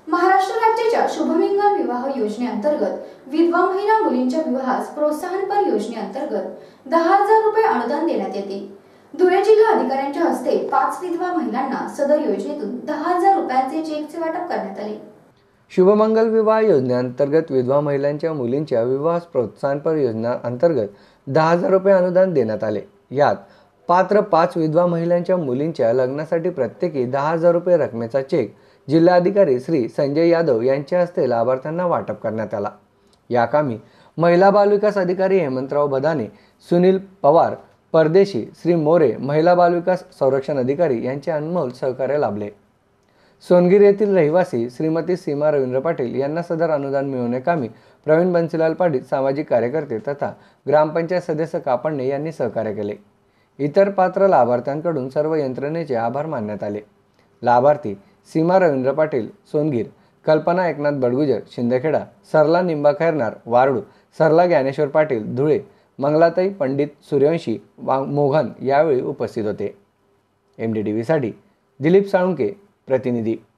महाराष्ट्र राज्याच्या शुभमंगल विवाह योजनेअंतर्गत विधवा महिला मुलींच्या विवाहास प्रोत्साहनपर योजनेअंतर्गत 10,000 रुपये अनुदान देण्यात येते। धुळे जिल्हा अधिकाऱ्यांच्या हस्ते 5 विधवा महिलांना सदर योजनेतून 10,000 रुपयांचे चेकचे वाटप करण्यात आले। शुभमंगल विवाह योजनेअंतर्गत विधवा महिलांच्या मुलींच्या विवाहास प्रोत्साहनपर योजनेअंतर्गत 10,000 रुपये अनुदान देण्यात आले। यात पात्र 5 विधवा महिलांच्या मुलींच्या लग्नासाठी प्रत्येकी 10,000 रुपये रकमेचा चेक जिल्हाधिकारी श्री संजय यादव यांच्या हस्ते लाभार्थ्यांना वाटप करण्यात आला। या कामी महिला बालविकास अधिकारी हेमंतराव बदाने, सुनील पवार परदेशी, श्री मोरे महिला बालविकास संरक्षण अधिकारी यांचे अनमोल सहकार्य लाभले। सोनगीर येथील रहिवासी श्रीमती सीमा रवींद्र पाटील यांना सदर अनुदान मिळवण्याकामी प्रवीण बन्सीलाल पाटील सामाजिक कार्यकर्ते तथा ग्रामपंचायत सदस्य कापडणे यांनी सहकार्य केले। इतर पात्र लाभार्थ्यांकडून सर्व यंत्रणेचे आभार मानण्यात आले। लाभार्थी सीमा रवींद्र पाटील सोनगीर, कल्पना एकनाथ बडगुजर शिंदखेडा, सरला निंबा खैरनार वारडू, सरला ज्ञानेश्वर पाटील धुळे, मंगलाताई पंडित सूर्यवंशी मोघन यावेळी उपस्थित होते। MDTV साठी दिलीप साळुंके प्रतिनिधी।